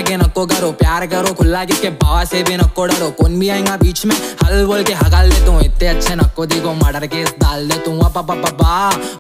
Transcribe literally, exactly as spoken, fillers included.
आगे नको करो, प्यार करो खुला किसके बाबा से भी नको डरो। कौन भी आएगा बीच में हल बोल के हगाल दे तू, इतने अच्छे नको दिखो मर्डर केस डाल दे तू। बा